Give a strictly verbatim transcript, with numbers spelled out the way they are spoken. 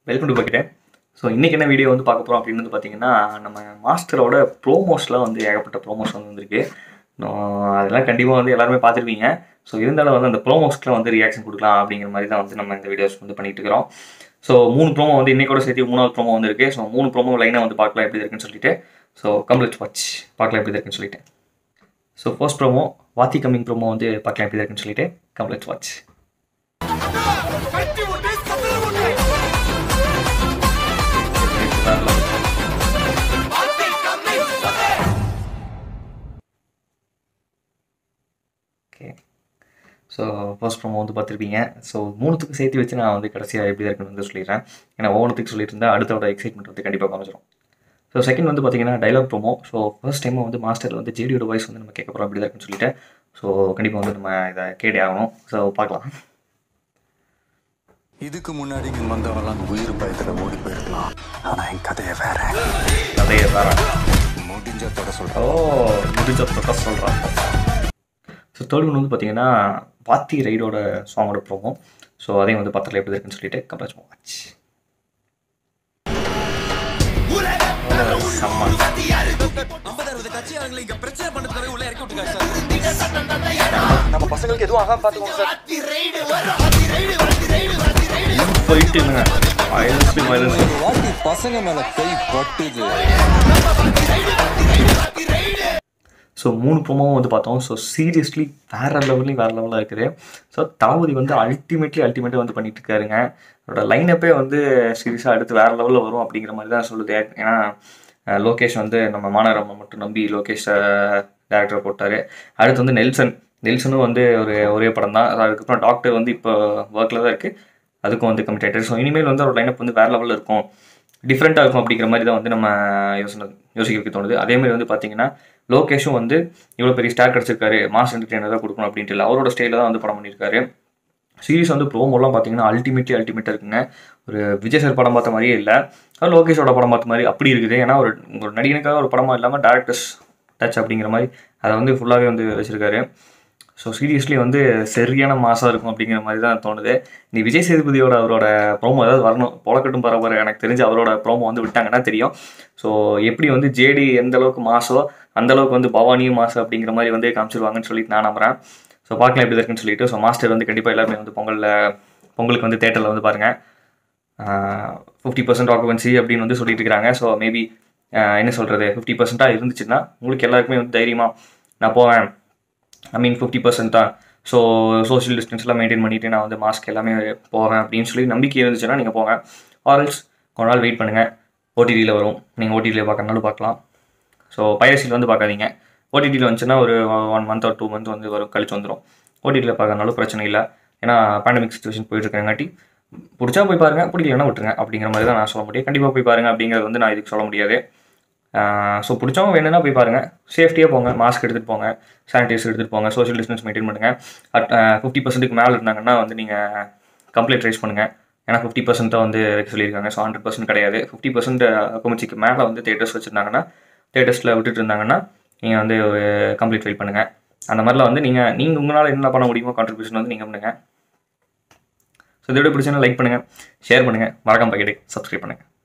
Welcome to பக்கிட்டேன். So இன்றைக்கி என்ன video வந்து பார்க்க போகிறோம் அப்படின்னு வந்து பார்த்தீங்கன்னா, நம்ம மாஸ்டரோட ப்ரோமோஸ்லாம் வந்து ஏகப்பட்ட ப்ரோமோஸ் வந்து வந்திருக்கு. அதெல்லாம் கண்டிப்பாக வந்து எல்லாருமே பார்த்துருப்பீங்க. ஸோ இருந்தாலும் வந்து அந்த ப்ரோமோஸ்க்குலாம் வந்து ரியாக்ஷன் கொடுக்கலாம் அப்படிங்கிற மாதிரி தான் வந்து நம்ம இந்த வீடியோஸ் வந்து பண்ணிட்டு இருக்கிறோம். ஸோ மூணு ப்ரோமோ வந்து இன்னைக்கூட சேர்த்து மூணாவது ப்ரோமோ வந்து இருக்குது. ஸோ மூணு ப்ரோமோ லைனாக வந்து பார்க்கலாம் எப்படி இருக்குன்னு சொல்லிட்டு. ஸோ கம்ப்ளீட் வாட்ச் பார்க்கலாம் எப்படி இருக்குன்னு சொல்லிட்டு. So first promo Vaathi coming promo வந்து பார்க்கலாம் எப்படி இருக்குன்னு சொல்லிட்டு complete watch. Okay, so first promo வந்து பார்த்துருப்பீங்க. ஸோ மூணுத்துக்கு சேர்த்து வச்சு நான் வந்து கடைசியாக எப்படி இருக்குன்னு வந்து சொல்லிடுறேன். ஏன்னா ஒவ்வொன்றுத்துக்கு சொல்லிட்டு இருந்தால் அடுத்தோட எக்ஸைட்மெண்ட் வந்து கண்டிப்பாக காமிச்சிடும். ஸோ செகண்ட் வந்து பார்த்தீங்கன்னா dialogue promo. So first time வந்து மாஸ்டர் வந்து ஜேடியோட வாய்ஸ் வந்து நம்ம கேட்க போகிறோம் அப்படி தான் இருக்குன்னு சொல்லிட்டு. ஸோ கண்டிப்பாக வந்து நம்ம இதை கேட்டே ஆகணும். ஸோ பார்க்கலாம். இதுக்கு முன்னாடி இங்கே வந்தவரெல்லாம் உயிர் பயத்தில் ஓடி போயிருக்கலாம். ஆனால் என் கதையை வேற கதையை வேற முடிஞ்ச தொட சொல்கிறேன். ஓ முடிஞ்ச தொட சொல்கிறேன். ஸோ தேர்ட் ஒன்று வந்து பார்த்தீங்கன்னா வாத்தி ரைடோட சாங்கோட ப்ரோமோ. ஸோ அதையும் வந்து பத்திரில் எப்படி இருக்குன்னு சொல்லிட்டு கம்ப்ளீட் வாட்ச். நம்ம பசங்களுக்கு எதுவும் ஆகாம பார்த்துக்கோங்க சார். போயிட்டுங்க வாட்டி பசங்க மேல கை பட்டுது. ஸோ மூணு ப்ரோமோவும் வந்து பார்த்தோம். ஸோ சீரியஸ்லி வேறு லெவல்லையும் வேறு லெவலாக இருக்குது. ஸோ தளபதி வந்து அல்டிமேட்லி அல்டிமேட்டாக வந்து பண்ணிட்டு இருக்காருங்க. அவரோட லைனப்பே வந்து சீரியஸாக அடுத்து வேறு லெவலில் வரும் அப்படிங்கிற மாதிரி தான் சொல்லுது. ஏன்னா லோகேஷ் வந்து நம்ம மாநகரம் மட்டும் நம்பி லோகேஷ் டேரக்டர் போட்டார். அடுத்து வந்து நெல்சன் நெல்சனும் வந்து ஒரு ஒரே படம் தான். அதுக்கப்புறம் டாக்டர் வந்து இப்போ ஒர்க்கில் தான் இருக்குது. அதுக்கும் வந்து கமிட் ஆகிட்டார். ஸோ இனிமேல் வந்து ஒரு லைனப் வந்து வேறு லெவலில் இருக்கும், டிஃப்ரெண்ட்டாக இருக்கும் அப்படிங்கிற மாதிரி தான் வந்து நம்ம யோசனை யோசிக்க தோணுது. அதேமாதிரி வந்து பார்த்தீங்கன்னா லோகேஷும் வந்து இவ்வளோ பெரிய ஸ்டார் கிடச்சிருக்காரு, மாஸ் என்டர்டெய்னர் தான் கொடுக்கணும் அப்படின்ட்டு இல்லை, அவரோட ஸ்டைலில் தான் வந்து படம் பண்ணியிருக்காரு. சீரிஸ் வந்து ப்ரோமோலாம் பார்த்தீங்கன்னா அல்டிமேட்லி அல்டிமேட்டாக இருக்குங்க. ஒரு விஜய் சார் படம் பார்த்த மாதிரியே இல்லை, அது லோகேஷோட படம் பார்த்த மாதிரி அப்படி இருக்குது. ஏன்னா ஒரு ஒரு நடிகனுக்காக ஒரு படமாக இல்லாமல் டேரக்டர்ஸ் டச் அப்படிங்கிற மாதிரி அதை வந்து ஃபுல்லாகவே வந்து வச்சுருக்காரு. ஸோ சீரியஸ்லி வந்து சரியான மாசாக இருக்கும் அப்படிங்கிற மாதிரி தான் தோணுது. நீ விஜய் சேதுபதியோட அவரோட ப்ரோமோ ஏதாவது வரணும், பொழக்கட்டும் பரவாயில்ல. எனக்கு தெரிஞ்சு அவரோட ப்ரோமோ வந்து விட்டாங்கன்னா தெரியும். ஸோ எப்படி வந்து ஜேடி எந்த அளவுக்கு மாசோ அந்தளவுக்கு வந்து பவானியும் மாசு அப்படிங்கிற மாதிரி வந்து காமிச்சிருவாங்கன்னு சொல்லிட்டு நான் நம்புகிறேன். ஸோ பார்க்கலாம் எப்படி இருக்குன்னு சொல்லிட்டு. ஸோ மாஸ்டர் வந்து கண்டிப்பாக எல்லாருமே வந்து பொங்கலில் பொங்கலுக்கு வந்து தேட்டரில் வந்து பாருங்கள். ஃபிஃப்டி பர்சன்ட் ஆக்குபன்சி அப்படின்னு வந்து சொல்லிட்டு இருக்கிறாங்க. ஸோ மேபி என்ன சொல்கிறது, ஃபிஃப்டி பர்சன்ட்டாக இருந்துச்சுன்னா உங்களுக்கு எல்லாருக்குமே வந்து தைரியமாக நான் போவேன், ஐ மீன் ஃபிஃப்டி பர்சன்ட் தான், ஸோ சோஷியல் டிஸ்டன்ஸ்லாம் மெயின்டைன் பண்ணிவிட்டு நான் வந்து மாஸ்க் எல்லாமே போவேன் அப்படின்னு சொல்லி நம்பிக்கை இருந்துச்சுன்னா நீங்கள் போங்க. ஆர்எல்ஸ் கொஞ்ச நாள் வெயிட் பண்ணுங்கள், ஓடிடியில் வரும், நீங்கள் ஓடிடியில் பார்க்கறனாலும் பார்க்கலாம். ஸோ பைரசியில் வந்து பார்க்காதீங்க. ஓடிடியில் வந்துச்சுன்னா ஒரு ஒன் மந்த் ஒரு டூ மந்த் வந்து வரும், கழிச்சு வந்துடும். ஓடிடியில் பார்க்கறனாலும் பிரச்சனை இல்லை. ஏன்னா பேண்டமிக் சுச்சுவேஷன் போயிட்டு இருக்கங்காட்டி பிடிச்சா போய் பாருங்கள், பிடிக்கலன்னா விட்டுருங்க அப்படிங்கிற மாதிரி தான் நான் சொல்ல முடியும். கண்டிப்பாக போய் பாருங்கள் அப்படிங்கிறது வந்து நான் இதுக்கு சொல்ல முடியாது. ஸோ பிடிச்சவங்க வேணும்னா போய் பாருங்கள், சேஃப்டியாக போங்க, மாஸ்க் எடுத்துகிட்டு போங்க, சானிடைசர் எடுத்துகிட்டு போங்க, சோஷியல் டிஸ்டன்ஸ் மெயின்டைன் பண்ணுங்கள். அட் ஃபிஃப்டி பர்சன்ட்டுக்கு மேலே இருந்தாங்கன்னா வந்து நீங்கள் கம்ப்ளைண்ட் ரைஸ் பண்ணுங்கள். ஏன்னா ஃபிஃப்டி பர்சன்ட் தான் வந்து வைக்க சொல்லியிருக்காங்க. ஸோ ஹண்ட்ரட் பர்சன்ட் கிடையாது. ஃபிஃப்டி பர்சன்ட் குமிச்சிக்கு மேலே வந்து தேட்டர்ஸ் வச்சுருந்தாங்கன்னா, தேட்டர்ஸில் விட்டுட்டு இருந்தாங்கன்னா நீங்கள் வந்து ஒரு கம்ப்ளைண்ட் ஃபைல் பண்ணுங்கள். அந்த மாதிரிலாம் வந்து நீங்கள் நீங்கள் உங்களால் என்ன பண்ண முடியுமோ கான்ட்ரிபியூஷன் வந்து நீங்கள் பண்ணுங்கள். ஸோ இதோட பிடிச்சா லைக் பண்ணுங்கள், ஷேர் பண்ணுங்கள், மறக்காம பக்கெட்டு சப்ஸ்கிரைப் பண்ணுங்கள்.